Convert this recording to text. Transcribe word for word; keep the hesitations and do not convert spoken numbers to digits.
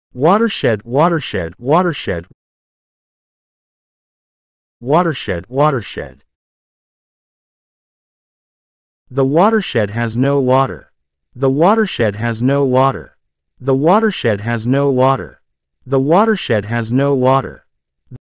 watershed, watershed, watershed, watershed, watershed. The watershed has no water. The watershed has no water. The watershed has no water. The watershed has no water.